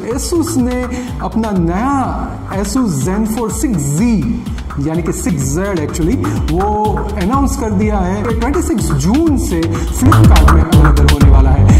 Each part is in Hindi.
Asus ने अपना नया Asus Zenfone 6Z यानी कि 6Z एक्चुअली वो अनाउंस कर दिया है। 26 जून से फ्लिपकार्ट में अवेलेबल होने वाला है।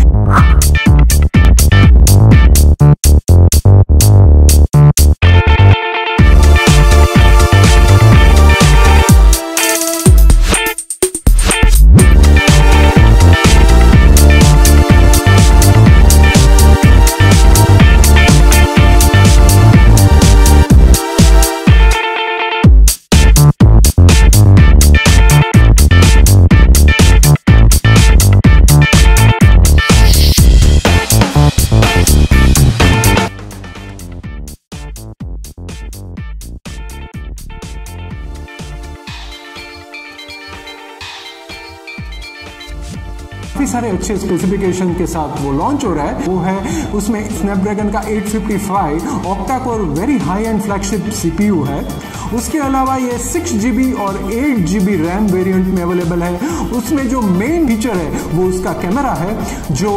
काफी सारे अच्छे स्पेसिफिकेशन के साथ वो लॉन्च हो रहा है। वो है उसमें स्नैपड्रैगन का 855 octa core very high end flagship CPU है। उसके अलावा ये 6GB और 8GB रैम वेरिएंट में अवेलेबल है। उसमें जो मेन फीचर है वो उसका कैमरा है, जो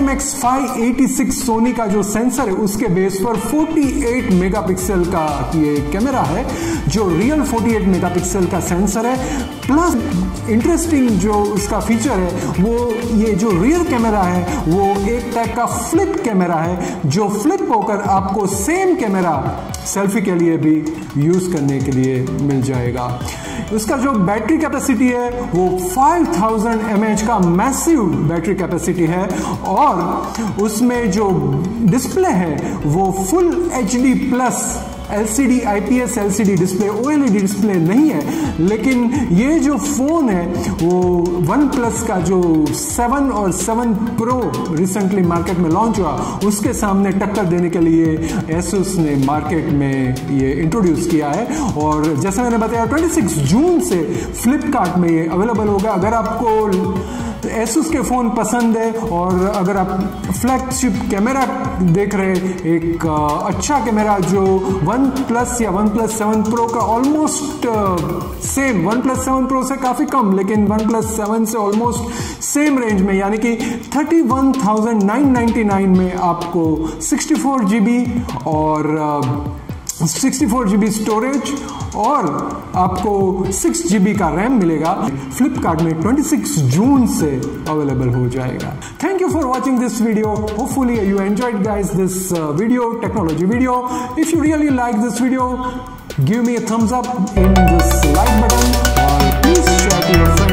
IMX586 सोनी का जो सेंसर है उसके बेस पर 48 मेगापिक्सल का ये कैमरा है, जो रियल 48 मेगापिक्सल का सेंसर है। प्लस इंटरेस्टिंग जो उसका फीचर है वो ये जो रियर कैमरा है वो एक टाइप का फ्लिप कैमरा है, जो फ्लिप होकर आपको सेम कैमरा सेल्फी के लिए भी यूज करने के लिए मिल जाएगा। उसका जो बैटरी कैपेसिटी है वो 5000 mAh का मैसिव बैटरी कैपेसिटी है, और उसमें जो डिस्प्ले है वो full HD plus LCD IPS LCD display, OLED display नहीं है। लेकिन ये जो फोन है वो OnePlus का जो 7 और 7 Pro रिसेंटली मार्केट में लॉन्च हुआ उसके सामने टक्कर देने के लिए Asus ने मार्केट में ये इंट्रोड्यूस किया है। और जैसे मैंने बताया 26 जून से फ्लिपकार्ट में ये अवेलेबल होगा। अगर आपको Asus के फ़ोन पसंद है और अगर आप फ्लैगशिप कैमरा देख रहे हैं, एक अच्छा कैमरा जो OnePlus या OnePlus 7 Pro का ऑलमोस्ट सेम, OnePlus 7 Pro से काफ़ी कम लेकिन OnePlus 7 से ऑलमोस्ट सेम रेंज में, यानी कि 31,999 में आपको 64GB और 64GB स्टोरेज और आपको 6GB का रैम मिलेगा। फ्लिपकार्ट में 26 जून से अवेलेबल हो जाएगा। Thank you for watching this video. Hopefully you enjoyed guys this video, technology video. If you really like this video, give me a thumbs up in this like button or please share to your friends.